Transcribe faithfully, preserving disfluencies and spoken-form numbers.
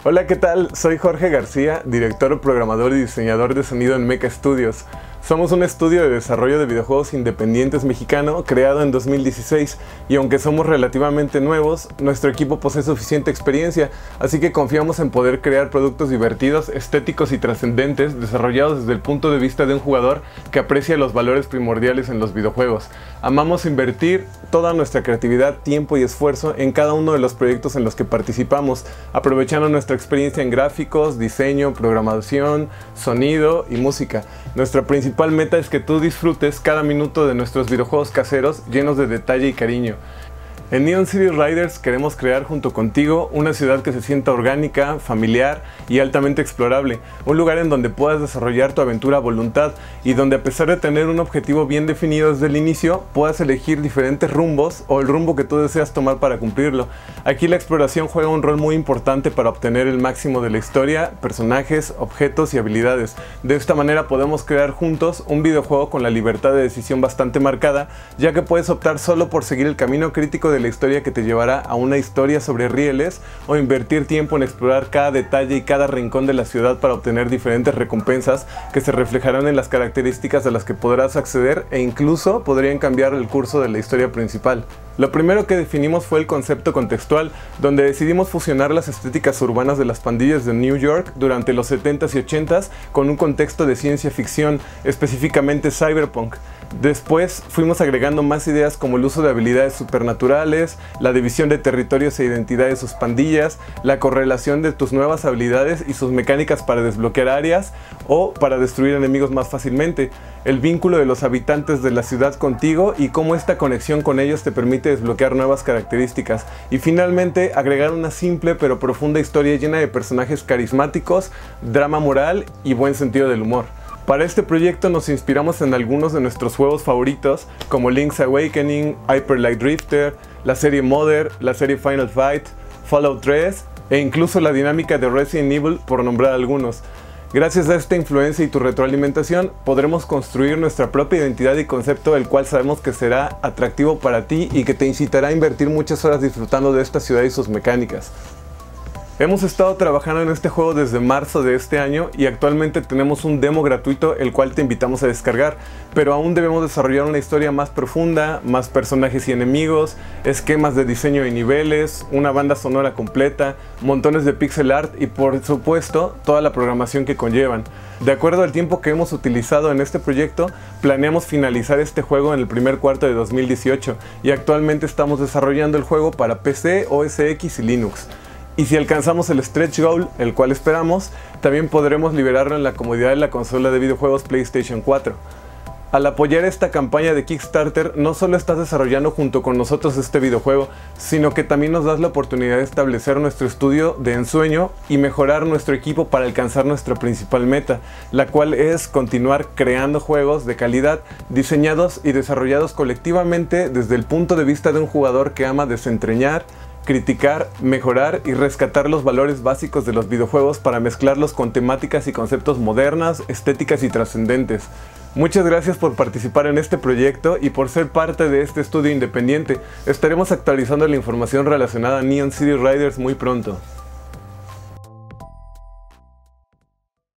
Hola, ¿qué tal? Soy Jorge García, director, programador y diseñador de sonido en Meca Studios. Somos un estudio de desarrollo de videojuegos independientes mexicano creado en dos mil dieciséis y aunque somos relativamente nuevos, nuestro equipo posee suficiente experiencia, así que confiamos en poder crear productos divertidos, estéticos y trascendentes desarrollados desde el punto de vista de un jugador que aprecia los valores primordiales en los videojuegos. Amamos invertir toda nuestra creatividad, tiempo y esfuerzo en cada uno de los proyectos en los que participamos, aprovechando nuestra experiencia en gráficos, diseño, programación, sonido y música. Nuestra principal meta es que tú disfrutes cada minuto de nuestros videojuegos caseros llenos de detalle y cariño. En Neon City Riders queremos crear junto contigo una ciudad que se sienta orgánica, familiar y altamente explorable, un lugar en donde puedas desarrollar tu aventura a voluntad y donde, a pesar de tener un objetivo bien definido desde el inicio, puedas elegir diferentes rumbos o el rumbo que tú deseas tomar para cumplirlo. Aquí la exploración juega un rol muy importante para obtener el máximo de la historia, personajes, objetos y habilidades. De esta manera podemos crear juntos un videojuego con la libertad de decisión bastante marcada, ya que puedes optar solo por seguir el camino crítico de la historia que te llevará a una historia sobre rieles o invertir tiempo en explorar cada detalle y cada rincón de la ciudad para obtener diferentes recompensas que se reflejarán en las características a las que podrás acceder e incluso podrían cambiar el curso de la historia principal. Lo primero que definimos fue el concepto contextual, donde decidimos fusionar las estéticas urbanas de las pandillas de New York durante los setentas y ochentas con un contexto de ciencia ficción, específicamente cyberpunk. Después fuimos agregando más ideas como el uso de habilidades supernaturales, la división de territorios e identidad de sus pandillas, la correlación de tus nuevas habilidades y sus mecánicas para desbloquear áreas o para destruir enemigos más fácilmente, el vínculo de los habitantes de la ciudad contigo y cómo esta conexión con ellos te permite desbloquear nuevas características, y finalmente agregar una simple pero profunda historia llena de personajes carismáticos, drama moral y buen sentido del humor. Para este proyecto nos inspiramos en algunos de nuestros juegos favoritos como Link's Awakening, Hyper Light Drifter, la serie Mother, la serie Final Fight, Fallout tres e incluso la dinámica de Resident Evil, por nombrar algunos. Gracias a esta influencia y tu retroalimentación podremos construir nuestra propia identidad y concepto, el cual sabemos que será atractivo para ti y que te incitará a invertir muchas horas disfrutando de esta ciudad y sus mecánicas. Hemos estado trabajando en este juego desde marzo de este año y actualmente tenemos un demo gratuito el cual te invitamos a descargar, pero aún debemos desarrollar una historia más profunda, más personajes y enemigos, esquemas de diseño y niveles, una banda sonora completa, montones de pixel art y por supuesto toda la programación que conllevan. De acuerdo al tiempo que hemos utilizado en este proyecto, planeamos finalizar este juego en el primer cuarto de dos mil dieciocho y actualmente estamos desarrollando el juego para P C, O S X y Linux. Y si alcanzamos el stretch goal, el cual esperamos, también podremos liberarlo en la comodidad de la consola de videojuegos PlayStation cuatro. Al apoyar esta campaña de Kickstarter, no solo estás desarrollando junto con nosotros este videojuego, sino que también nos das la oportunidad de establecer nuestro estudio de ensueño y mejorar nuestro equipo para alcanzar nuestra principal meta, la cual es continuar creando juegos de calidad, diseñados y desarrollados colectivamente desde el punto de vista de un jugador que ama desentrañar, criticar, mejorar y rescatar los valores básicos de los videojuegos para mezclarlos con temáticas y conceptos modernas, estéticas y trascendentes. Muchas gracias por participar en este proyecto y por ser parte de este estudio independiente. Estaremos actualizando la información relacionada a Neon City Riders muy pronto.